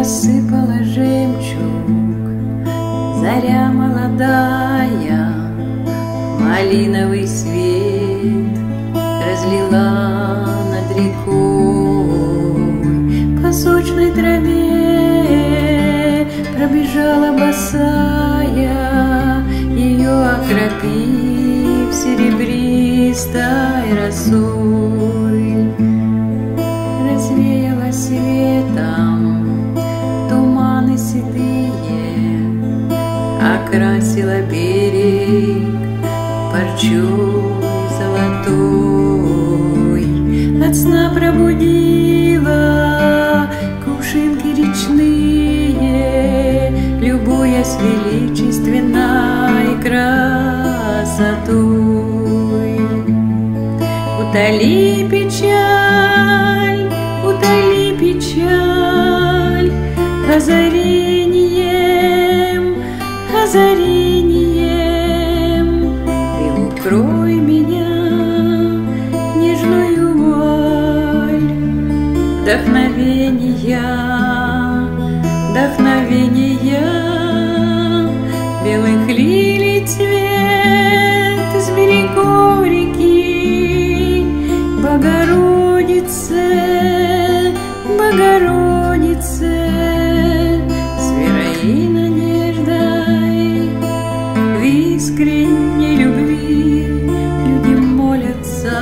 рассыпала жемчуг, заря молодая, малиновый свет разлила над рекой. По сочной траве пробежала босая, ее окропив серебристой росой. Развеяла светом туманы седые, окрасила берег парчой золотой. От сна пробудила кувшинки речные, любуясь величественной красотой. Утоли печаль, озарением, озарением, и укрой меня нежную вуаль вдохновения, вдохновения, белых лилий цвет с берегов реки. Богородице, Богородице, с верой и надеждой, в искренней любви люди молятся,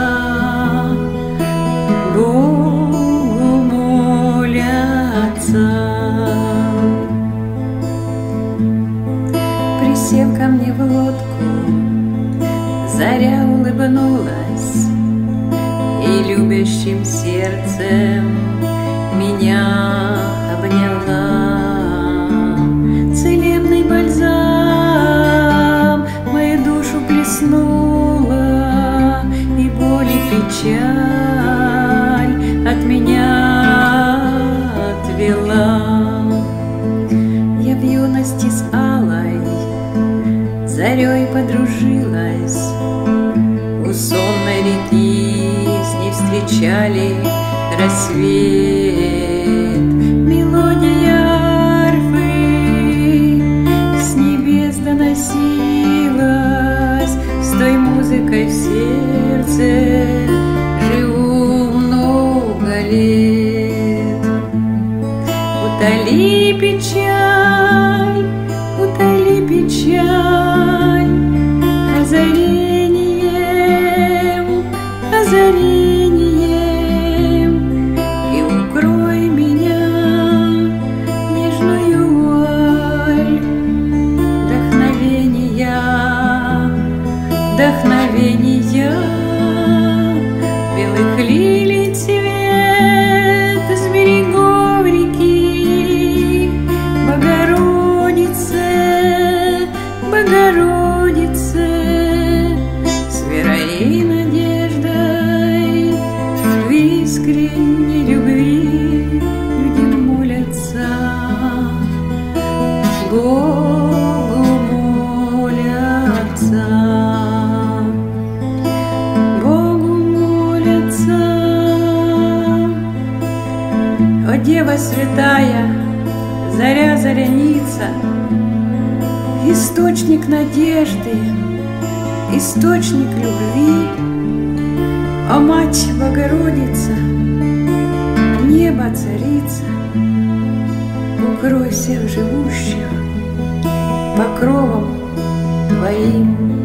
Богу молятся. Присев ко мне в лодку, заря улыбнулась и любящим сердцем меня обняла. Целебный бальзам мою душу плеснула, и боль и печаль от меня отвела. Я в юности с алой зарей подружилась, у сонной реки с ней встречали рассвет. Мелодия арфы с небес доносилась, с той музыкой в сердце живу много лет. Утоли печаль, озарением, озарением, и укрой меня нежную вуаль вдохновения, вдохновения, белых лилий цвет с берегов реки. Богородице, Богородице, с верой и надеждой, в искренней любви люди молятся, Богу молятся, Богу молятся. О, Дева святая, заря заряница, источник надежды, источник любви. О, Мать Богородица, небо царица, укрой всех живущих покровом Твоим.